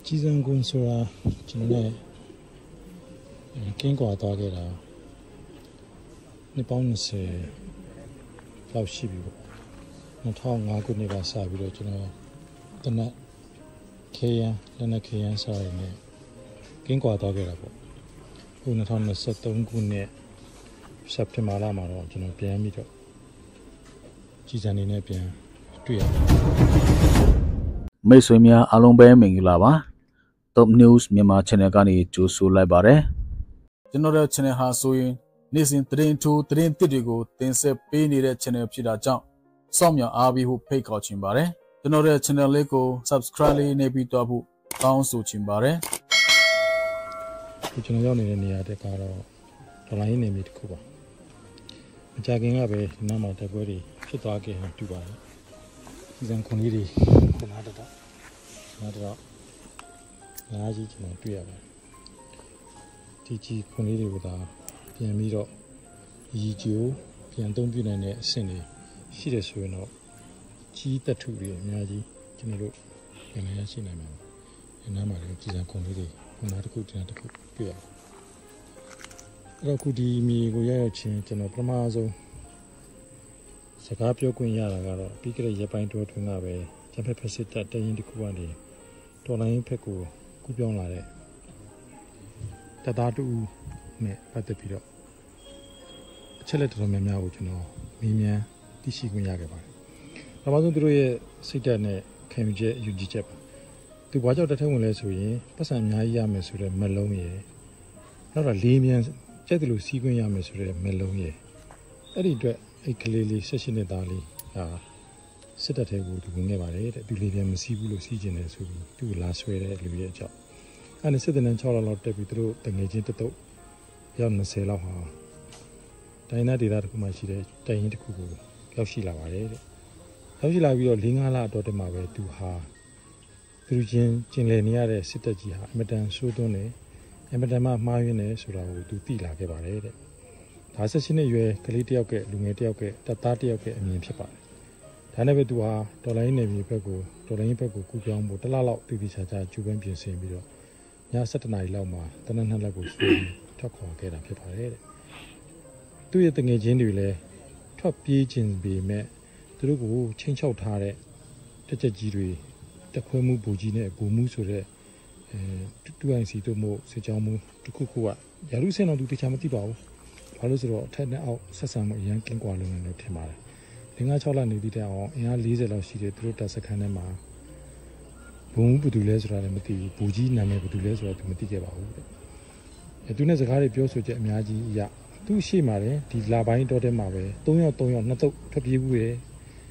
机上公司啊，今年经过大概啦，你帮是老西边个，那他外国那个啥边个，就那那开呀，那开呀啥的呢？经过大概啦不，那他们是东姑呢，September 啦嘛咯，就那边咪着，机上的那边对呀。 မိတ်ဆွေများအားလုံးပဲမင်္ဂလာပါ Top News မြန်မာ Channel ကနေကြိုဆိုလိုက်ပါတယ်ကျွန်တော်တို့ Channel ဟာဆိုရင်နေ့စဉ်သတင်းထူးသတင်းသစ်တွေကိုတင်ဆက်ပေးနေတဲ့ Channel ဖြစ်တာကြောင့်စောင့်မျှော်အားပေးဖို့ဖိတ်ခေါ်ချင်ပါတယ်ကျွန်တော်တို့ Channel လေးကို Subscribe လေးနှိပ်ပြီးတော့ဖို့တောင်းဆိုချင်ပါတယ်ကျွန်တော်ရောက်နေတဲ့နေရာတက်ကတော့ဒေါ်လာရင်းနေမြေတစ်ခုပါမကြခင်ကပဲနားမှာတက်ပွဲတွေဖြစ်သွားခဲ့ဟန်တူပါတယ်ဒီစံခွန်လေးတွေခုနကတော့အားကြီးကျွန်တော်တွေ့ရပါတယ်ဒီကြီးခွန်လေးတွေကပြန်ပြီးတော့ရီကျိုးပြန်သုံးပြနိုင်တဲ့အဆင့်တွေရှိတယ်ဆိုရင်တော့ကြီးတက်ထုတွေအများကြီးကျွန်တော်တို့ပြန်ရရှိနိုင်မှာပါဒီနားမှာလည်းဒီစံခွန်လေးတွေခုနတစ်ခုတင်တစ်ခုတွေ့ရအဲ့တော့ခုဒီမြေကိုရောက်ချင်းကျွန်တော်ပထမဆုံးစကားပြောခွင့်ရတာကတော့ပြီးကြတဲ့ရက်ပိုင်းတွင်းကပဲဂျပန်ဖက်စစ်တပ်တရင်တစ်ခုကနေတော်လိုင်းဖက်ကိုကူးပြောင်းလာတဲ့တပ်သားတူနဲ့ပတ်သက်ပြီးတော့အချက်လက်တော်တော်များများကိုကျွန်တော်မေးမြန်းသိရှိခွင့်ရခဲ့ပါတယ်။နောက်ဆုံးသူတို့ရဲ့စိတ်ဓာတ်နဲ့ခံယူချက်အယူကြီးချက်ပါ။သူဘာကြောင့်တက်ထဲဝင်လဲဆိုရင်ပတ်စံအများကြီးရမယ်ဆိုတဲ့မလုံးရယ်နောက်တော့လေးမြန်ကြိုက်တယ်လို့စီးခွင့်ရမယ်ဆိုတဲ့မလုံးရယ်အဲ့ဒီအတွက်အဲ့ကလေးလေး16နှစ်သားလေးဟာစစ်တပ်ထဲကိုသူဝင်ခဲ့ပါတယ်တဲ့သူလေးပြန်မစီးဘူးလို့စီးကျင်တယ်ဆိုပြီးသူ့ကိုလာဆွဲတဲ့လူရဲ့အကြောင်းအဲ့ဒီစစ်တပ်နဲ့6လလောက်တက်ပြီးသူတို့တငယ်ချင်းတတုပ်ရောက်20လောက်ဟာတိုင်းနာဒေသတစ်ခုမှရှိတဲ့တိုင်ရင်တစ်ခုကိုရောက်ရှိလာပါတယ်တဲ့ရောက်ရှိလာပြီးတော့4-5လအတော်တည်းမှာပဲသူဟာသူချင်းကျင်လည်နေရတဲ့စစ်တပ်ကြီးဟာအမတန်ဆိုးသွန်းတယ်အမတန်မှမှားယွင်းတယ်ဆိုတာကိုသူသိလာခဲ့ပါတယ်တဲ့ဒါ16နှစ်ရွယ်ကလေးတယောက်ကလူငယ်တယောက်ကတပ်သားတယောက်ကအမြင်ဖြစ်ပါတယ်ဒါနဲ့ပဲသူဟာဒေါ်လာရင်းနယ်မြေဘက်ကိုဒေါ်လာရင်းဘက်ကိုကူးပြောင်းဖို့တစ်လလောက်တည်တည်ချာချာကျူပန်းပြင်ဆင်ပြီးတော့ည7:00 နာရီလောက်မှာတနက်2 လက်ကိုဆွဲပြီးထွက်ခွာခဲ့တာဖြစ်ပါတယ်တဲ့သူ့ရဲ့တငယ်ချင်းတွေလည်းထွက်ပြေးခြင်းပေမဲ့သူတို့ကိုချင်းချောက်ထားတဲ့တက်ချက်ကြီးတွေတက်ခွဲမှုဘူကြီးနဲ့ဘူမှုဆိုတဲ့တူအိုင်စီတို့မို့စစ်ကြောင်းမှုတစ်ခုခုကရာလူစင်တော်သူတခြားမသိပါဘူးဘာလို့ဆိုတော့အထက်နဲ့အောက်ဆက်ဆံမှုအရင်ကင်းကွာလုံးနေလို့ထင်ပါတယ်5-6လနေပြီးတဲ့အောင်အင်အား40လောက်ရှိတဲ့သူတို့တပ်စခန်းထဲမှာဘုံဘယ်သူလဲဆိုတာလည်းမသိဘူးဘူကြီးနာမည်ဘယ်သူလဲဆိုတာသူမသိခဲ့ပါဘူးတဲ့သူနဲ့စကားတွေပြောဆိုချက်အများကြီးရသူ့ရှိမှတယ်ဒီလာပိုင်းတော့တဲမှာပဲ3ယောက်2သုတ်ထွက်ပြေးဘူးရဲ့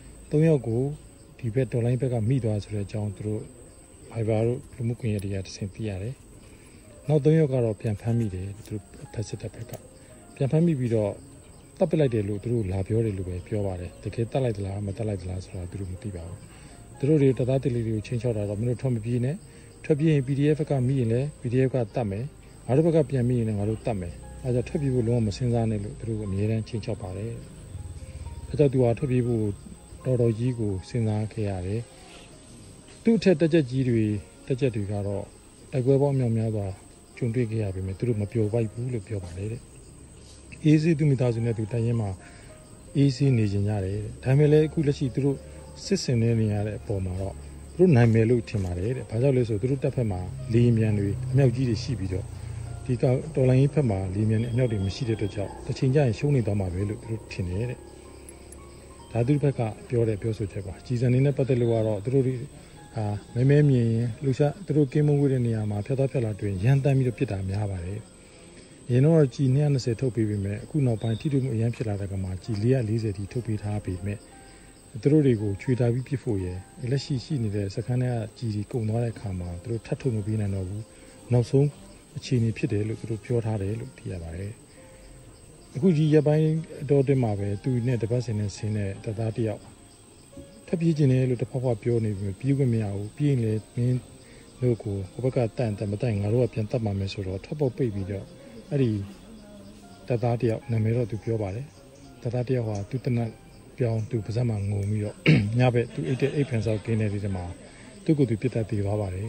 3ယောက်ကိုဒီဘက်ဒေါ်လာဘက်ကမိသွားဆိုတဲ့အကြောင်းသူတို့ဘိုင်ဘာတို့လူမှုကွန်ရက်တွေကတဆင့်သိရတယ်နောက်3ယောက်ကတော့ပြန်ဖမ်းမိတယ်သူတို့ဖက်စစ်တပ်ဘက်ကပြန်ဖမ်းမိပြီးတော့တပ်ပစ်လိုက်တယ်လို့သူတို့လာပြောတယ်လို့ပဲပြောပါတယ်တကယ်တပ်လိုက်သလားမတပ်လိုက်သလားဆိုတာသူတို့မသိပါဘူးသူတို့တွေတပ်သားတေးလေးတွေကိုချင်းချောက်တာတော့မင်းတို့ထွက်မပြေးနဲ့ထွက်ပြေးရင် PDF ဘက်ကမိရင်လည်း PDF ကတတ်မယ်ငါတို့ဘက်ကပြန်မိရင်လည်းငါတို့တတ်မယ်အဲဒါကြောင့်ထွက်ပြေးဖို့လုံးဝမစင်စားနဲ့လို့သူတို့အမြဲတမ်းချင်းချောက်ပါတယ်အဲကြောင့်သူဟာထွက်ပြေးဖို့တော်ကြီးကိုစဉ်းစားခဲ့ရတယ်သူ့အထက်တက်ချက်ကြီးတွေတက်ချက်တွေကတော့တိုက်ပွဲပေါင်းများများစွာကျုံတွေ့ခဲ့ရပေမဲ့သူတို့မပျော်ပိုက်ဘူးလို့ပြောပါတယ်တဲ့အေးစီသူမိသားစုနဲ့သူတိုင်ရင်မှာအေးစီနေကြရတယ်ဒါပေမဲ့လည်းအခုလက်ရှိသူတို့စစ်စင်နေရတဲ့အပေါ်မှာတော့သူတို့နိုင်မယ်လို့ထင်ပါတယ်တဲ့ဘာကြောင့်လဲဆိုသူတို့တပ်ဖက်မှာလေမြန်တွေအမြောက်ကြီးတွေရှိပြီးတော့ဒီကတော်လိုင်းကြီးဖက်မှာလေမြန်နဲ့အမြောက်တွေမရှိတဲ့အတွက်ကြောင့်တစ်ချိန်ကျရင်ရှုံးနေသွားမှာပဲလို့သူတို့ထင်တယ်တဲ့ဒါသူတို့ဘက်ကပြောတဲ့ပြောဆိုချက်ပါကြီးစံနေနဲ့ပတ်သက်လို့ကတော့သူတို့မဲမြင်ရင်လူရှာသူတို့ကင်းမုန်းဝေးတဲ့နေရာမှာဖြတ်သွားဖြတ်လာတွေ့ရင်ရန်တမ်းပြီးတော့ပြစ်တာများပါတယ်ရင်တော့ကြီး220ထုတ်ပေးပေမဲ့အခုနောက်ပိုင်းထိတွေ့မှုအရင်ဖြစ်လာတဲ့ကမှာကြီး440ထိထုတ်ပေးထားပေမဲ့သူတို့တွေကိုချွေတာပြီးပြစ်ဖို့ရယ်လက်ရှိနေတဲ့စခန်းထဲကကြီးကြီးကုန်သွားတဲ့အခါမှာသူတို့ထပ်ထုတ်မပေးနိုင်တော့ဘူးနောက်ဆုံးအခြေအနေဖြစ်တယ်လို့သူတို့ပြောထားတယ်လို့သိရပါတယ်အခုဒီရပိုင်းတော့တင်မှာပဲသူနဲ့တပတ်စင်နဲ့ဆင်းတဲ့တပ်သားတယောက်ထပ်ပြေးခြင်းနဲ့လို့တဖွာဖွာပြောနေပြီးပြေးခွင့်မရဘူးပြေးရင်လည်းမင်းတို့ကိုဟိုဘက်ကတန်မတိုင်ငါတို့ကပြန်တတ်မှာမယ်ဆိုတော့ထပ်ပုတ်ပိတ်ပြီးတော့အဲ့ဒီတပ်သားတယောက်နာမည်တော့သူပြောပါတယ်တပ်သားတယောက်ဟာသူတနက်ပြောင်းသူပါဇက်မှာငုံပြီးတော့ညဘက်သူအိတ်ဖန်ဆောက်ကင်းနေတဲ့ဒီမှာသူ့ကိုယ်သူပြစ်တတ်သေးသွားပါတယ်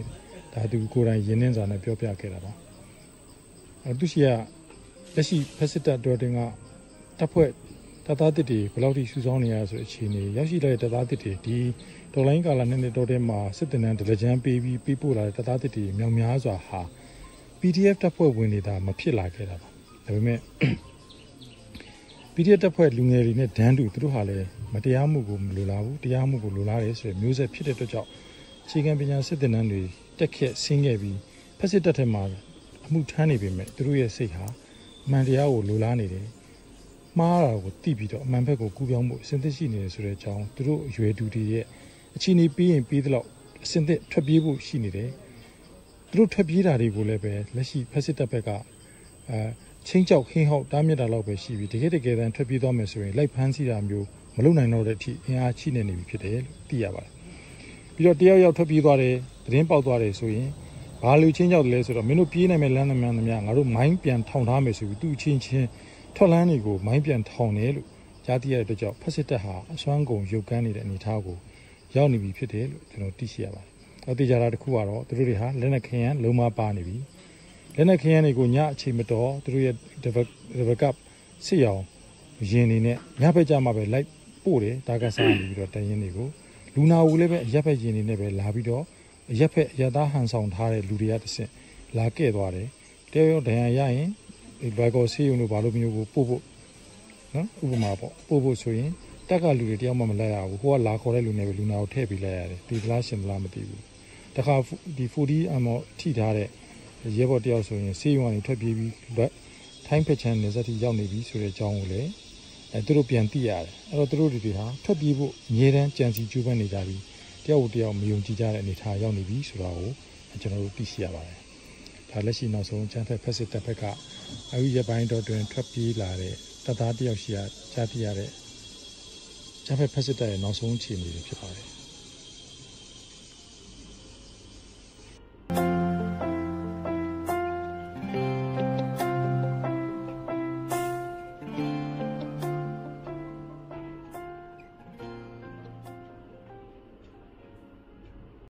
ဒါသူကိုယ်တိုင်ရင်းနှင်းစာနဲ့ပြောပြခဲ့တာပါသူရှိကလက်ရှိဖက်စစ်တပ်တော်တင်ကတပ်ဖွဲ့တပ်သားတစ်တွေဘယ်လောက်ထိစုဆောင်းနေရဆိုတဲ့အခြေအနေရောက်ရှိလာတဲ့တပ်သားတစ်တွေဒီတော်လိုင်းကာလနဲ့တော်တဲ့မှာစစ်တပ်နဲ့ဒလကြမ်းပေးပြီးပေးပို့လာတဲ့တပ်သားတစ်တွေမြောက်များစွာဟာ PDF တပ်ဖွဲ့ဝင်တွေဒါမဖြစ်လာခဲ့တာပါဒါပေမဲ့ PDF တပ်ဖွဲ့လူငယ်တွေနဲ့ဒန်းတူသူတို့ဟာလည်းမတရားမှုကိုမလိုလားဘူးတရားမှုကိုလိုလားတယ်ဆိုတဲ့မျိုးဆက်ဖြစ်တဲ့အတွက်ကြောင့်အခြေခံပညာစစ်တပ်နှံတွေတက်ခက်ဆင်းခဲ့ပြီးဖက်စစ်တပ်ထဲမှာအမှုထမ်းနေပေမဲ့သူတို့ရဲ့စိတ်ဟာအမှန်တရားကိုလိုလားနေတယ်မှားတာကိုသိပြီးတော့အမှန်ဘက်ကိုကူးပြောင်းမှုအစဉ်သစ်ရှိနေတယ်ဆိုတဲ့အကြောင်းသူတို့အရွယ်တူတွေရဲ့အခြေအနေပြီးရင်ပြီးသလောက်အစဉ်သစ်ထွက်ပြေးဖို့ရှိနေတယ်သူတို့ထွက်ပြေးတာတွေကိုလည်းပဲလက်ရှိဖက်စစ်တပ်ဘက်ကချင်းကြောက်ခင်းဟောက်တားမြစ်တာလောက်ပဲရှိပြီးတကယ်တန်ထွက်ပြေးသွားမယ်ဆိုရင်လိုက်ဖမ်းဆီးတာမျိုးမလုပ်နိုင်တော့တဲ့အထိအင်အားချိနေပြီဖြစ်တယ်လို့သိရပါတယ်ပြီးတော့တယောက်ယောက်ထွက်ပြေးသွားတယ်သတင်းပေါက်သွားတယ်ဆိုရင်ဘာလူချင်းကြောက်တယ်လဲဆိုတော့မင်းတို့ပြေးနိုင်မဲ့လမ်းသမားတွေငါတို့မိုင်းပြန်ထောင်ထားမယ်ဆိုပြီးသူ့ချင်းထွက်လန်းတွေကိုမိုင်းပြန်ထောင်တယ်လို့ကြားသိရတဲ့အတွက်ကြောင့်ဖက်စစ်တပ်ဟာအစွမ်းကုန်ရုပ်ကန်းနေတဲ့အနေအထားကိုရောက်နေပြီဖြစ်တယ်လို့ကျွန်တော်သိရှိရပါတယ်အသေးကြတာတစ်ခုကတော့သူတို့တွေဟာလက်နက်ခင်းရန်လုံးမပါနေပြီလက်နက်ခင်းရန်တွေကိုညအချိန်မတော်သူတို့ရဲ့ဒီဘက်ကစစ်ရောင်ရင်နေနဲ့ညဘက်ကြမှာပဲလိုက်ပို့တယ်ဒါကစားနေပြီးတော့တရင်တွေကိုလူနာဦးလည်းပဲအရက်ဘက်ရင်နေနဲ့ပဲလာပြီးတော့အရက်ဘက်ရသားဟန်ဆောင်ထားတဲ့လူတွေကတဆင့်လာကဲ့သွားတယ်တဲရောဒဏ်ရာရရင်ဒီဘက်ကောဆေးရုံတို့ဘာလို့မျိုးကိုပို့ဖို့နော်ဥပမာပေါ့ပို့ဖို့ဆိုရင်တက်ကလူတွေတယောက်မှမလိုက်ရဘူးဟိုကလာခေါ်တဲ့လူတွေပဲလူနာကိုထည့်ပေးလိုက်ရတယ်ဒီလားရှင်လားမသိဘူးတခါဒီ40အမောထိထားတဲ့ရဲဘော်တယောက်ဆိုရင်ဆေးရုံကနေထွက်ပြေးပြီးထိုင်းဖက်ချန်နယ်စပ်ထိရောက်နေပြီဆိုတဲ့အကြောင်းကိုလည်းသူတို့ပြန်သိရတယ်အဲ့တော့သူတို့တွေဟာထွက်ပြေးဖို့အမြဲတမ်းကြံစီကျူးပန်းနေကြပြီးတယောက်ကိုတယောက်မယုံကြည်ကြတဲ့အနေအထားရောက်နေပြီဆိုတာကိုကျွန်တော်တို့သိရှိရပါတယ်ဒါလက်ရှိနောက်ဆုံးကျန်းဖက်ဖက်စစ်တပ်ဘက်ကအခုရပိုင်းတော်တွင်ထွက်ပြေးလာတဲ့တပ်သားတယောက်ရှိရကြားသိရတဲ့ကျန်းဖက်ဖက်စစ်တပ်ရဲ့နောက်ဆုံးအခြေအနေတွေဖြစ်ပါတယ်